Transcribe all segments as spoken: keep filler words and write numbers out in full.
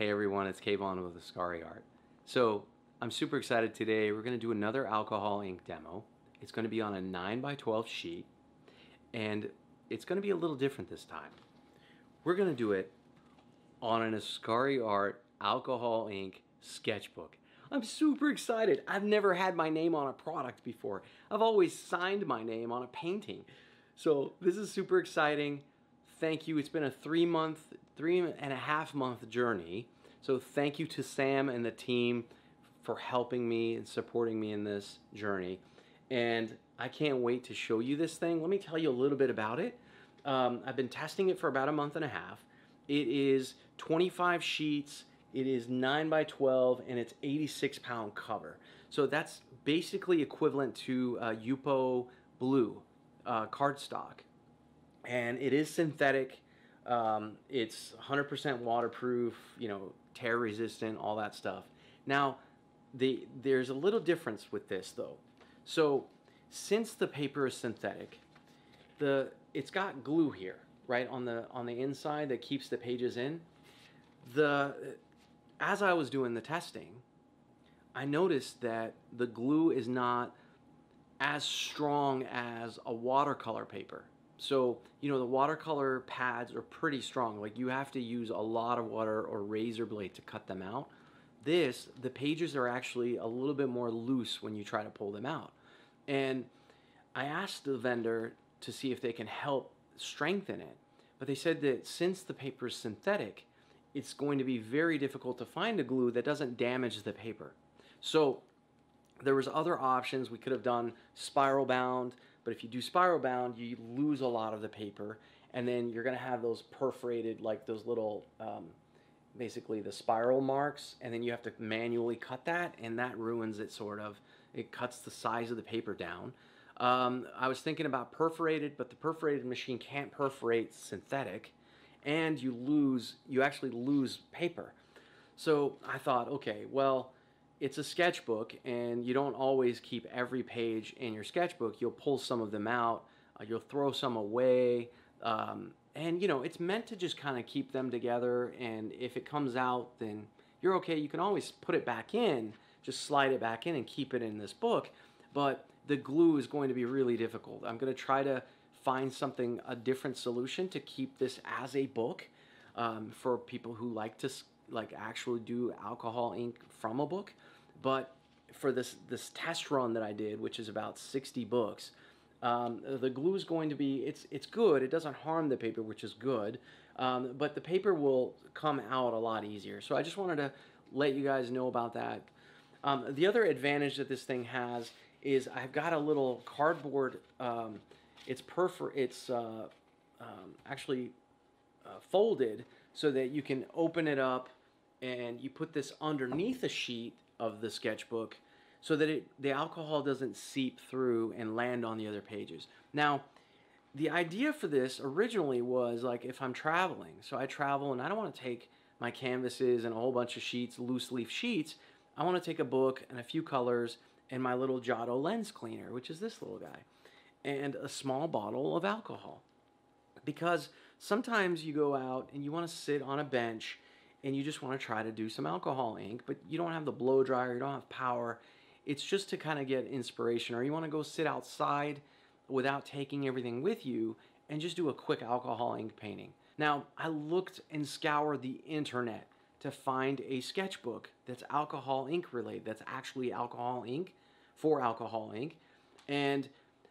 Hey everyone, it's Kayvon with Askari Art. So I'm super excited today. We're going to do another alcohol ink demo. It's going to be on a nine by twelve sheet, and it's going to be a little different this time. We're going to do it on an Askari Art alcohol ink sketchbook. I'm super excited. I've never had my name on a product before. I've always signed my name on a painting. So this is super exciting. Thank you. It's been a three month, three and a half month journey. So thank you to Sam and the team for helping me and supporting me in this journey. And I can't wait to show you this thing. Let me tell you a little bit about it. Um, I've been testing it for about a month and a half. It is twenty-five sheets. It is nine by twelve and it's eighty-six pound cover. So that's basically equivalent to uh, Yupo Blue uh, cardstock. And it is synthetic. Um, it's one hundred percent waterproof, you know, tear resistant, all that stuff. Now, the, there's a little difference with this though. So since the paper is synthetic, the it's got glue here, right, on the on the inside that keeps the pages in. The as I was doing the testing, I noticed that the glue is not as strong as a watercolor paper. So, you know, the watercolor pads are pretty strong. Like you have to use a lot of water or razor blade to cut them out. This, the pages are actually a little bit more loose when you try to pull them out. And I asked the vendor to see if they can help strengthen it. But they said that since the paper is synthetic, it's going to be very difficult to find a glue that doesn't damage the paper. So there was other options. We could have done spiral bound, but if you do spiral bound, you lose a lot of the paper, and then you're going to have those perforated, like those little, um, basically the spiral marks, and then you have to manually cut that, and that ruins it sort of. It cuts the size of the paper down. Um, I was thinking about perforated, but the perforated machine can't perforate synthetic, and you lose, you actually lose paper. So I thought, okay, well, it's a sketchbook, and you don't always keep every page in your sketchbook. You'll pull some of them out, uh, you'll throw some away, um, and you know, it's meant to just kind of keep them together, and if it comes out, then you're okay. You can always put it back in, just slide it back in and keep it in this book, but the glue is going to be really difficult. I'm going to try to find something, a different solution to keep this as a book um, for people who like to like actually do alcohol ink from a book. But for this this test run that I did, which is about sixty books, um, the glue is going to be, it's it's good. It doesn't harm the paper, which is good, um, but the paper will come out a lot easier. So I just wanted to let you guys know about that. Um, the other advantage that this thing has is I've got a little cardboard. Um, it's perfor it's uh, um, actually uh, folded so that you can open it up, and you put this underneath a sheet of the sketchbook so that it, the alcohol doesn't seep through and land on the other pages. Now, the idea for this originally was like if I'm traveling, so I travel and I don't want to take my canvases and a whole bunch of sheets, loose leaf sheets. I want to take a book and a few colors and my little Giotto lens cleaner, which is this little guy, and a small bottle of alcohol. Because sometimes you go out and you want to sit on a bench and you just want to try to do some alcohol ink, but you don't have the blow dryer, you don't have power. It's just to kind of get inspiration, or you want to go sit outside without taking everything with you and just do a quick alcohol ink painting. Now, I looked and scoured the internet to find a sketchbook that's alcohol ink related, that's actually alcohol ink for alcohol ink, and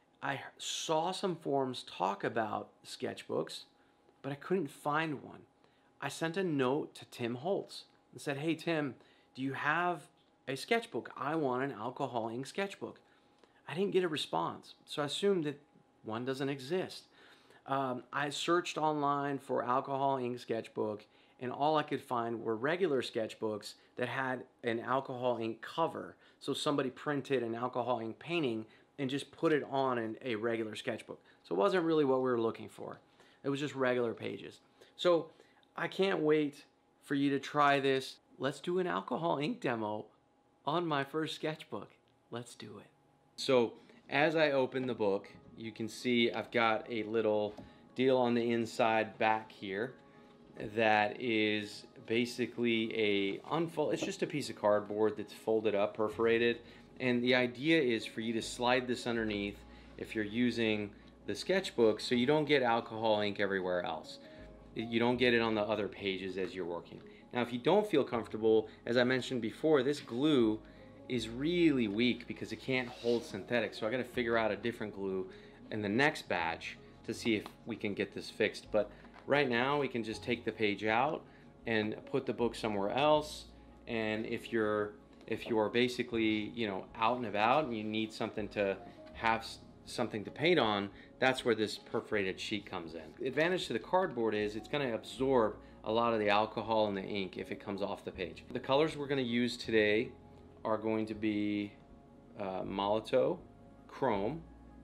I saw some forums talk about sketchbooks, but I couldn't find one. I sent a note to Tim Holtz and said, hey Tim, do you have a sketchbook? I want an alcohol ink sketchbook. I didn't get a response, so I assumed that one doesn't exist. Um, I searched online for alcohol ink sketchbook, and all I could find were regular sketchbooks that had an alcohol ink cover. So somebody printed an alcohol ink painting and just put it on in a regular sketchbook. So it wasn't really what we were looking for. It was just regular pages. So I can't wait for you to try this. Let's do an alcohol ink demo on my first sketchbook. Let's do it. So as I open the book, you can see I've got a little deal on the inside back here. that is basically a unfold. It's just a piece of cardboard that's folded up, perforated, and the idea is for you to slide this underneath if you're using the sketchbook, so you don't get alcohol ink everywhere else. You don't get it on the other pages as you're working. Now, if you don't feel comfortable, as I mentioned before, this glue is really weak because it can't hold synthetic. So I got to figure out a different glue in the next batch to see if we can get this fixed. But right now we can just take the page out and put the book somewhere else. And if you're if you are basically, you know, out and about and you need something to have something to paint on, that's where this perforated sheet comes in. The advantage to the cardboard is it's going to absorb a lot of the alcohol and the ink if it comes off the page. The colors we're going to use today are going to be uh, Molotow, Chrome,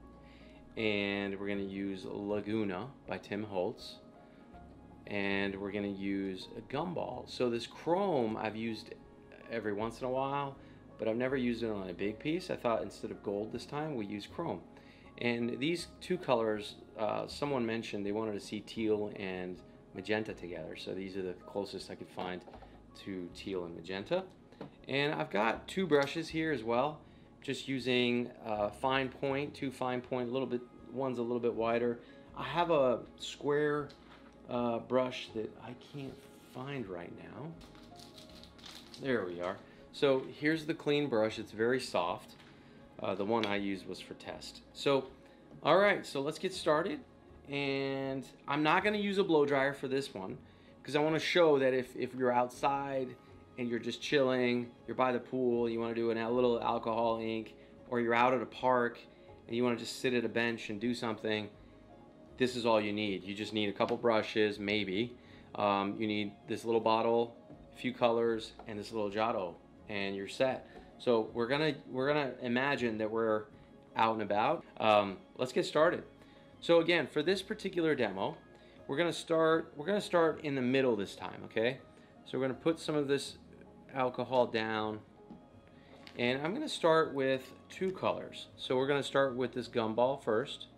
and we're going to use Laguna by Tim Holtz, and we're going to use a Gumball. So this Chrome I've used every once in a while, but I've never used it on a big piece. I thought instead of gold this time we use Chrome. And these two colors, uh, someone mentioned they wanted to see teal and magenta together, so these are the closest I could find to teal and magenta. And I've got two brushes here as well, just using uh, fine point, two fine point, a little bit, one's a little bit wider. I have a square uh, brush that I can't find right now. There we are. So here's the clean brush. It's very soft. Uh, the one I used was for test. So, all right, so let's get started. And I'm not going to use a blow dryer for this one because I want to show that if, if you're outside and you're just chilling, you're by the pool, you want to do an, a little alcohol ink, or you're out at a park and you want to just sit at a bench and do something, this is all you need. You just need a couple brushes, maybe. Um, you need this little bottle, a few colors, and this little Giotto, and you're set. So we're gonna we're gonna imagine that we're out and about. Um, let's get started. So again, for this particular demo, we're gonna start we're gonna start in the middle this time, okay? So we're gonna put some of this alcohol down, and I'm gonna start with two colors. So we're gonna start with this gumball first,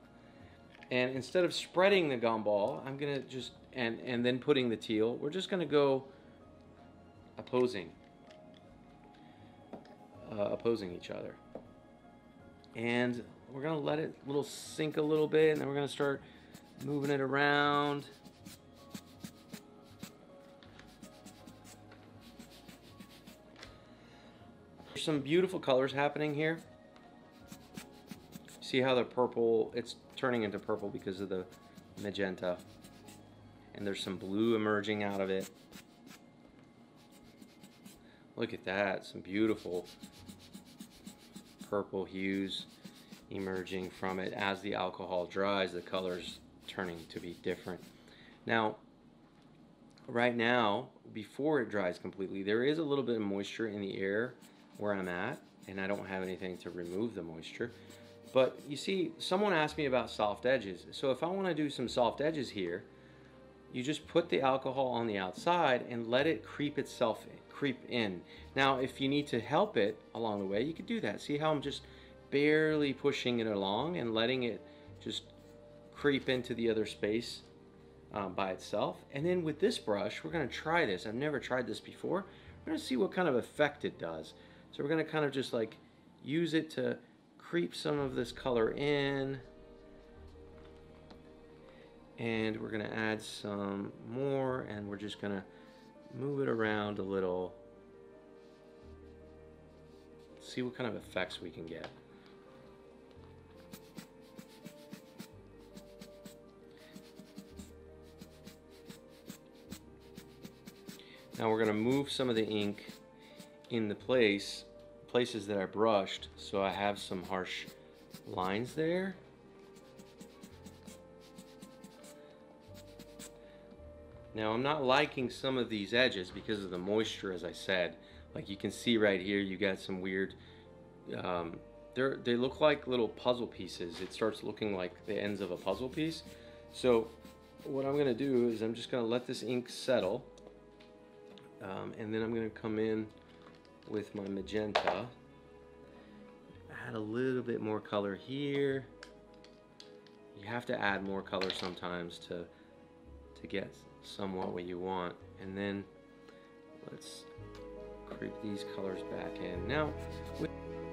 and instead of spreading the gumball, I'm gonna just and and then putting the teal, we're just gonna go opposing uh, opposing each other, and we're gonna let it little sink a little bit, and then we're gonna start moving it around. There's some beautiful colors happening here. See how the purple, it's turning into purple because of the magenta, and there's some blue emerging out of it. Look at that, some beautiful purple hues emerging from it. As the alcohol dries, the color's turning to be different. Now, right now, before it dries completely, there is a little bit of moisture in the air where I'm at, and I don't have anything to remove the moisture. But you see, someone asked me about soft edges. So if I want to do some soft edges here, you just put the alcohol on the outside and let it creep itself in, creep in. Now, if you need to help it along the way, you could do that. See how I'm just barely pushing it along and letting it just creep into the other space um, by itself. And then with this brush, we're going to try this. I've never tried this before. We're going to see what kind of effect it does. So we're going to kind of just like use it to creep some of this color in. And we're going to add some more, and we're just going to move it around a little. See what kind of effects we can get. Now we're going to move some of the ink in the place, places that I brushed, so I have some harsh lines there. Now I'm not liking some of these edges because of the moisture, as I said. Like you can see right here, you got some weird, um, they're, they look like little puzzle pieces. It starts looking like the ends of a puzzle piece. So what I'm going to do is I'm just going to let this ink settle. Um, and then I'm going to come in with my magenta, add a little bit more color here. You have to add more color sometimes to to get somewhat what you want. And then let's creep these colors back in. Now, with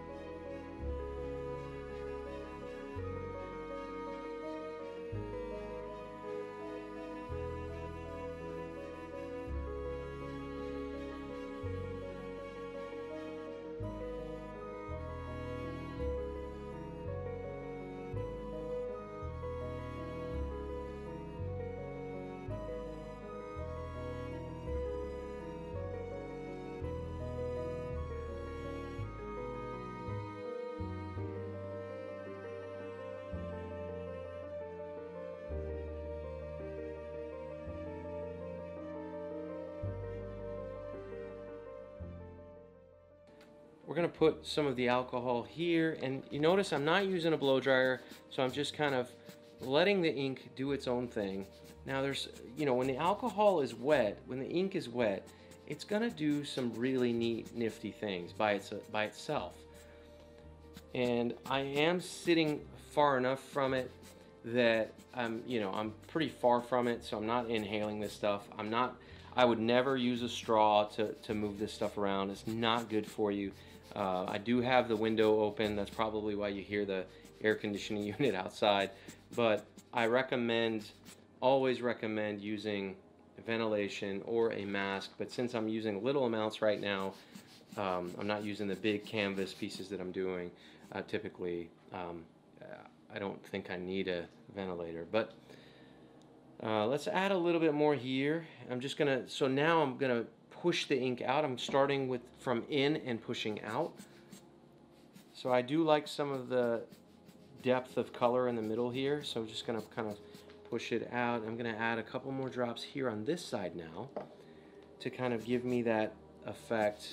we're going to put some of the alcohol here, and you notice I'm not using a blow dryer, so I'm just kind of letting the ink do its own thing. Now there's, you know, when the alcohol is wet, when the ink is wet, it's going to do some really neat, nifty things by, its, by itself. And I am sitting far enough from it that I'm, you know, I'm pretty far from it, so I'm not inhaling this stuff. I'm not, I would never use a straw to, to move this stuff around. It's not good for you. Uh, I do have the window open. That's probably why you hear the air conditioning unit outside. But I recommend, always recommend using ventilation or a mask. But since I'm using little amounts right now, um, I'm not using the big canvas pieces that I'm doing uh, typically. Um, I don't think I need a ventilator. But uh, let's add a little bit more here. I'm just gonna, so now I'm gonna push the ink out. I'm starting with from in and pushing out. So I do like some of the depth of color in the middle here, so I'm just gonna kind of push it out. I'm gonna add a couple more drops here on this side now to kind of give me that effect.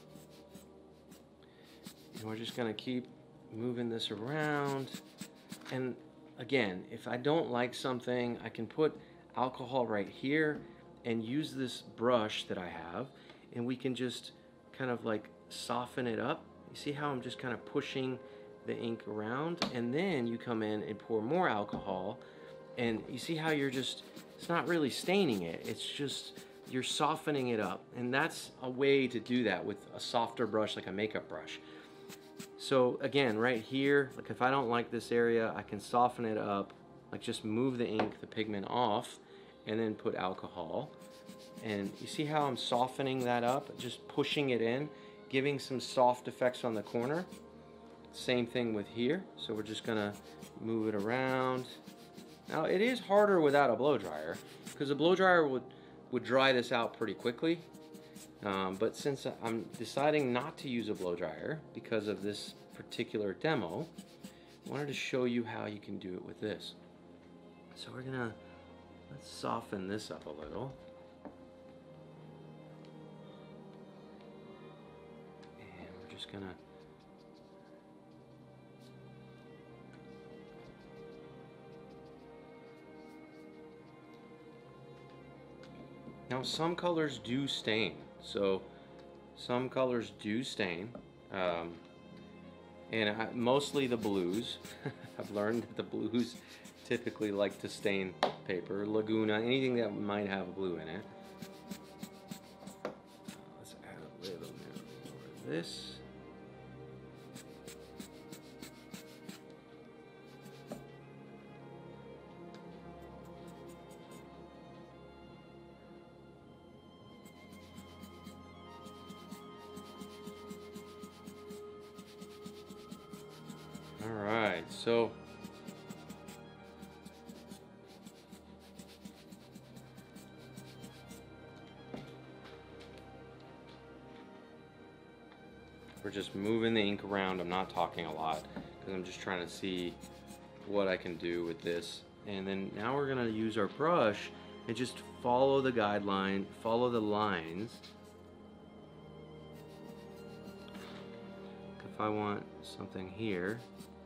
And we're just gonna keep moving this around. And again, if I don't like something, I can put alcohol right here and use this brush that I have, and we can just kind of like soften it up. You see how I'm just kind of pushing the ink around, and then you come in and pour more alcohol, and you see how you're just, it's not really staining it, it's just you're softening it up. And that's a way to do that with a softer brush, like a makeup brush. So again, right here, like if I don't like this area, I can soften it up, like just move the ink, the pigment off, and then put alcohol. And you see how I'm softening that up, just pushing it in, giving some soft effects on the corner. Same thing with here. So we're just gonna move it around. Now it is harder without a blow dryer, because a blow dryer would would dry this out pretty quickly. Um, but since I'm deciding not to use a blow dryer because of this particular demo, I wanted to show you how you can do it with this. So we're gonna, let's soften this up a little. And we're just gonna now some colors do stain, so some colors do stain, um, and I, mostly the blues. I've learned that the blues typically like to stain paper, Laguna, anything that might have blue in it. Uh, let's add a little more of this. All right, so we're just moving the ink around. I'm not talking a lot because I'm just trying to see what I can do with this. And then now we're gonna use our brush and just follow the guideline, follow the lines. If I want something here,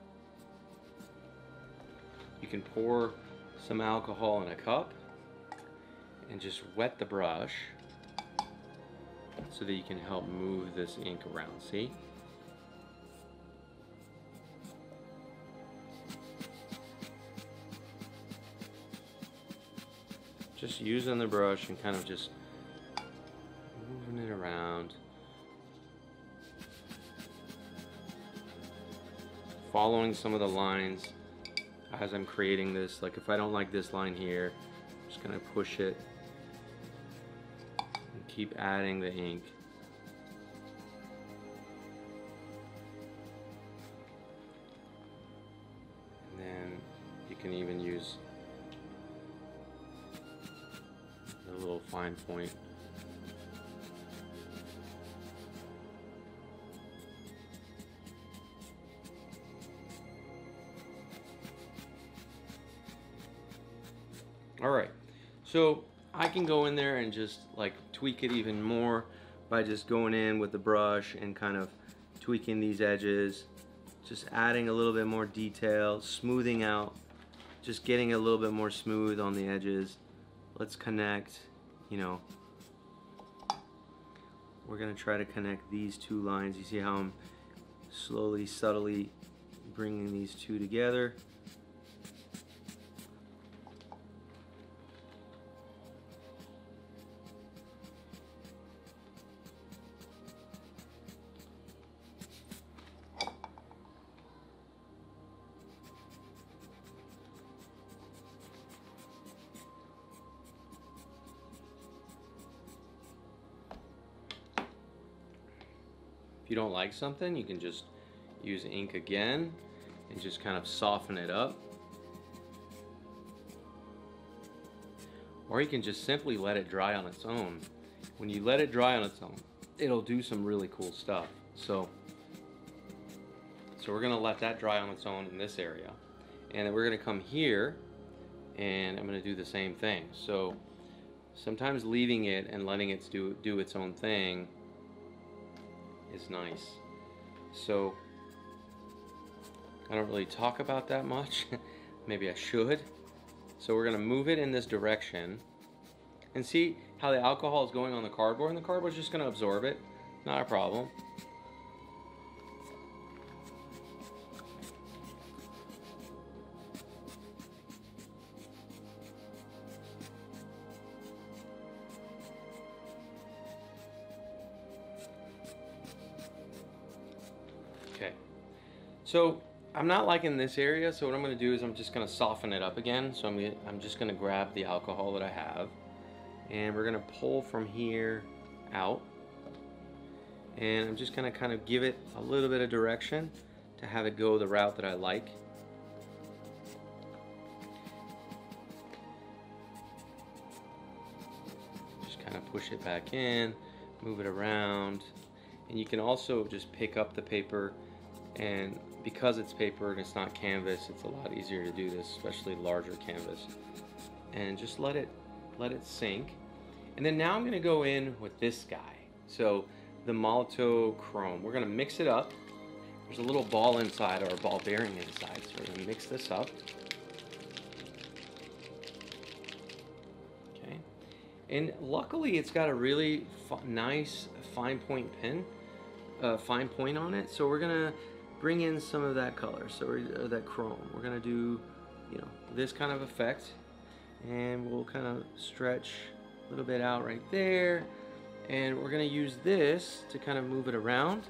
you can pour some alcohol in a cup and just wet the brush so that you can help move this ink around, see? just using the brush and kind of just moving it around. Following some of the lines as I'm creating this. Like if I don't like this line here, I'm just gonna push it and keep adding the ink. And then you can even use a little fine point. All right, so I can go in there and just like tweak it even more by just going in with the brush and kind of tweaking these edges, just adding a little bit more detail, smoothing out, just getting a little bit more smooth on the edges. Let's connect, you know, we're gonna try to connect these two lines. You see how I'm slowly, subtly bringing these two together. If you don't like something, you can just use ink again and just kind of soften it up. Or you can just simply let it dry on its own. When you let it dry on its own, it'll do some really cool stuff. So, so we're gonna let that dry on its own in this area. And then we're gonna come here and I'm gonna do the same thing. So sometimes leaving it and letting it do, do its own thing is nice. So I don't really talk about that much. Maybe I should. So we're gonna move it in this direction and see how the alcohol is going on the cardboard, and the cardboard's just gonna absorb it. Not a problem. Okay, so I'm not liking this area, so what I'm going to do is I'm just going to soften it up again. So I'm, gonna, I'm just going to grab the alcohol that I have, and we're going to pull from here out, and I'm just going to kind of give it a little bit of direction to have it go the route that I like. Just kind of push it back in, move it around, and you can also just pick up the paper. And because it's paper and it's not canvas, it's a lot easier to do this, especially larger canvas. And just let it let it sink. And then now I'm gonna go in with this guy. So the Molotov Chrome. We're gonna mix it up. There's a little ball inside, or a ball bearing inside. So we're gonna mix this up. Okay. And luckily it's got a really nice fine point pen, uh, fine point on it. So we're gonna bring in some of that color, so we're, uh, that chrome. We're gonna do, you know, this kind of effect, and we'll kind of stretch a little bit out right there, and we're gonna use this to kind of move it around.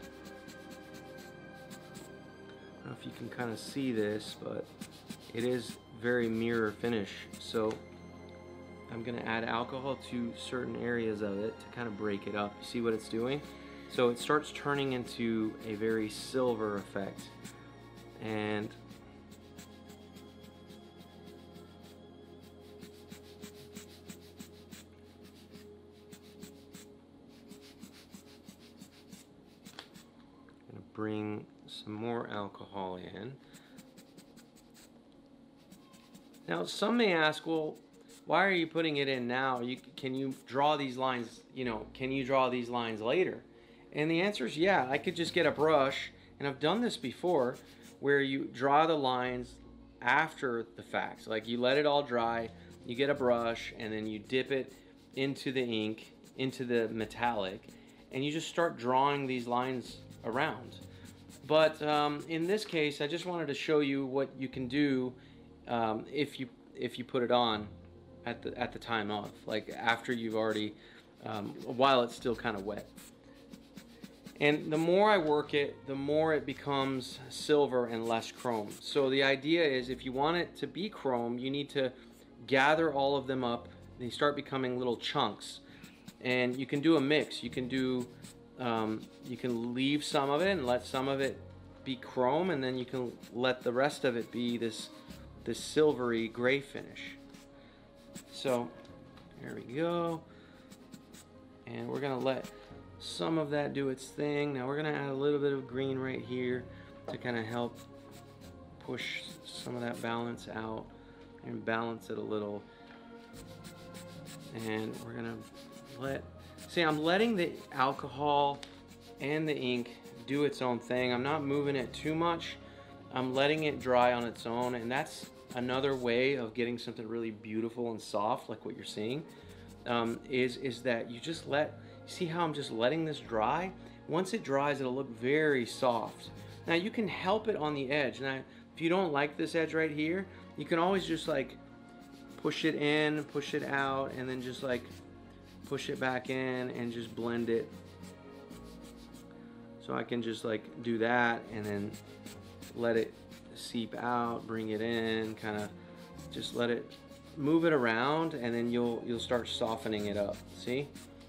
I don't know if you can kind of see this, but it is very mirror finish. So I'm gonna add alcohol to certain areas of it to kind of break it up. You see what it's doing? So it starts turning into a very silver effect. And I'm gonna bring some more alcohol in. Now some may ask, well, why are you putting it in now? You, can you draw these lines, you know, can you draw these lines later? And the answer is yeah, I could just get a brush, and I've done this before, where you draw the lines after the fact. Like you let it all dry, you get a brush, and then you dip it into the ink, into the metallic, and you just start drawing these lines around. But um, in this case, I just wanted to show you what you can do um, if you if you put it on. at the at the time of, like after you've already, um, while it's still kind of wet. And the more I work it, the more it becomes silver and less chrome. So the idea is, if you want it to be chrome, you need to gather all of them up. They start becoming little chunks. And you can do a mix. You can do, um, you can leave some of it and let some of it be chrome, and then you can let the rest of it be this, this silvery gray finish. So there we go. And we're gonna let some of that do its thing. Now we're gonna add a little bit of green right here to kind of help push some of that balance out and balance it a little. And we're gonna let, see, I'm letting the alcohol and the ink do its own thing. I'm not moving it too much. I'm letting it dry on its own, and that's another way of getting something really beautiful and soft, like what you're seeing, um, is, is that you just let, see how I'm just letting this dry? Once it dries, it'll look very soft. Now you can help it on the edge. Now, if you don't like this edge right here, you can always just like push it in, push it out, and then just like push it back in and just blend it. So I can just like do that and then let it seep out, bring it in, kind of just let it move it around, and then you'll you'll start softening it up. See?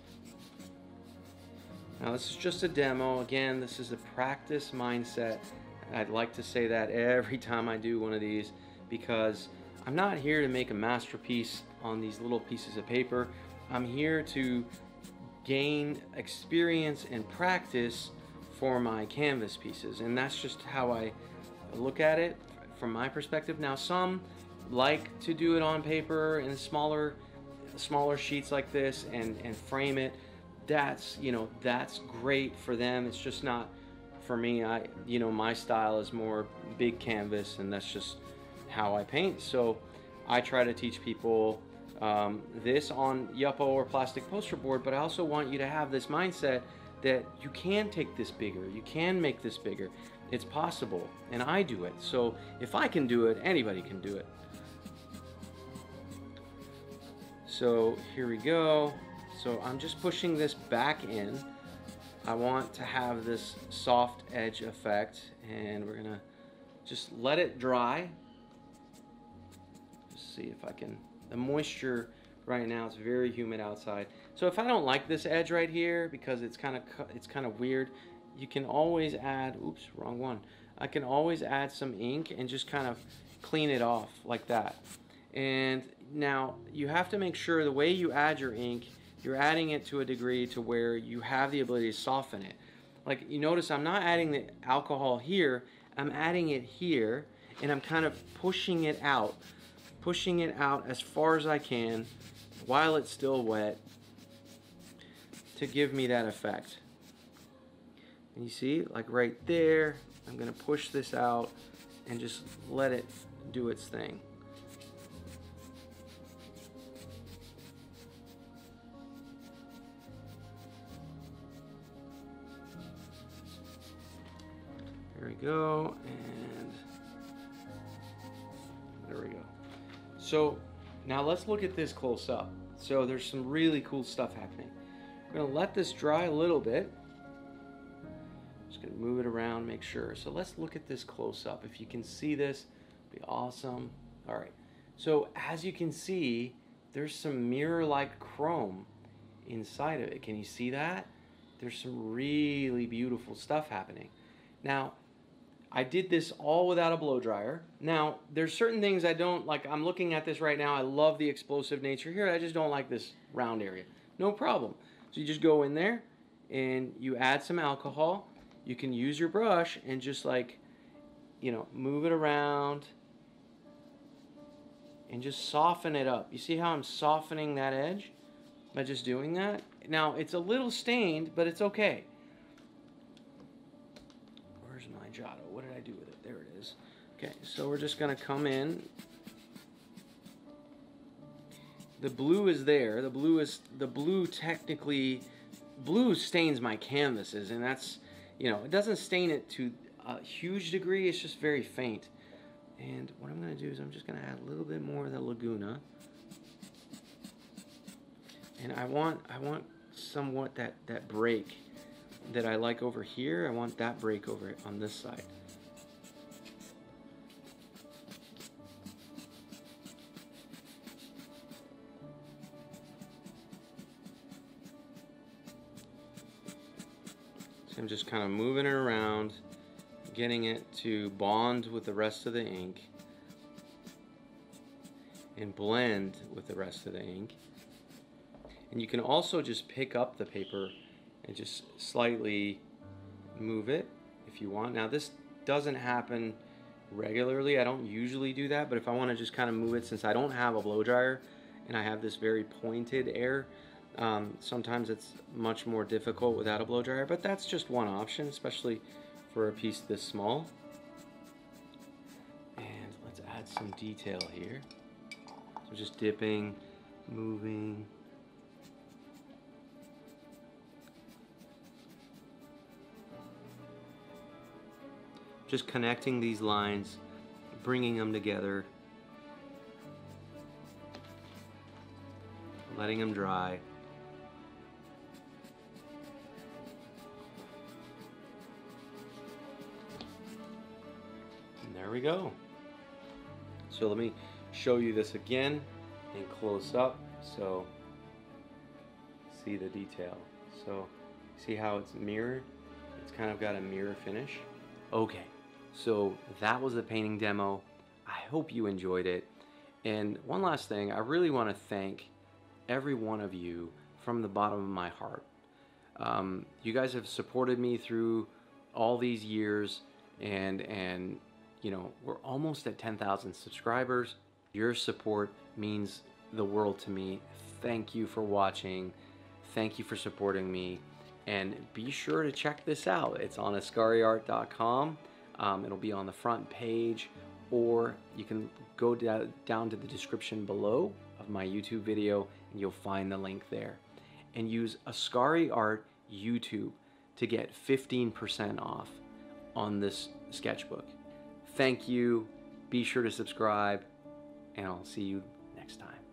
Now this is just a demo. Again, this is a practice mindset. I'd like to say that every time I do one of these, because I'm not here to make a masterpiece on these little pieces of paper. I'm here to gain experience and practice for my canvas pieces, and that's just how I look at it from my perspective. Now some like to do it on paper in smaller smaller sheets like this and and frame it. That's, you know, that's great for them. It's just not for me. I, you know, my style is more big canvas, and that's just how I paint. So I try to teach people um, this on Yupo or plastic poster board, but I also want you to have this mindset that you can take this bigger, you can make this bigger. It's possible, and I do it. So if I can do it, anybody can do it. So here we go. So I'm just pushing this back in. I want to have this soft edge effect, and we're gonna just let it dry. Just see if I can, the moisture right now, it's very humid outside. So if I don't like this edge right here because it's kind of it's kind of weird, you can always add, oops, wrong one. I can always add some ink and just kind of clean it off like that. And now you have to make sure the way you add your ink, you're adding it to a degree to where you have the ability to soften it. Like you notice I'm not adding the alcohol here, I'm adding it here, and I'm kind of pushing it out, pushing it out as far as I can while it's still wet to give me that effect. And you see, like right there, I'm gonna push this out and just let it do its thing. There we go, and there we go. So now let's look at this close up. So there's some really cool stuff happening. I'm gonna let this dry a little bit. Just gonna move it around, make sure. So let's look at this close up. If you can see this, it'd be awesome. All right, so as you can see, there's some mirror-like chrome inside of it. Can you see that? There's some really beautiful stuff happening. Now, I did this all without a blow dryer. Now, there's certain things I don't like. I'm looking at this right now. I love the explosive nature here. I just don't like this round area. No problem. So you just go in there and you add some alcohol. You can use your brush and just like, you know, move it around and just soften it up. You see how I'm softening that edge by just doing that? Now, it's a little stained, but it's okay. Where's my Giotto? What did I do with it? There it is. Okay, so we're just gonna come in. The blue is there. The blue is, the blue technically, blue stains my canvases, and that's, you know, it doesn't stain it to a huge degree. It's just very faint. And what I'm gonna do is I'm just gonna add a little bit more of the Laguna. And I want I want somewhat that, that break that I like over here. I want that break over on this side. So I'm just kind of moving it around, getting it to bond with the rest of the ink and blend with the rest of the ink. And you can also just pick up the paper and just slightly move it if you want. Now this doesn't happen regularly. I don't usually do that, but if I want to just kind of move it, since I don't have a blow dryer and I have this very pointed air, um, sometimes it's much more difficult without a blow dryer, but that's just one option, especially for a piece this small. And let's add some detail here. So just dipping, moving. Just connecting these lines, bringing them together, letting them dry. And there we go. So let me show you this again in close up, so see the detail. So see how it's mirrored? It's kind of got a mirror finish. Okay, so that was the painting demo. I hope you enjoyed it. And one last thing, I really want to thank every one of you from the bottom of my heart. Um, you guys have supported me through all these years, and and you know, we're almost at ten thousand subscribers. Your support means the world to me. Thank you for watching. Thank you for supporting me. And be sure to check this out. It's on askari art dot com. Um, it'll be on the front page, or you can go down, down to the description below of my YouTube video and you'll find the link there. And use Askari Art YouTube to get fifteen percent off on this sketchbook. Thank you. Be sure to subscribe, and I'll see you next time.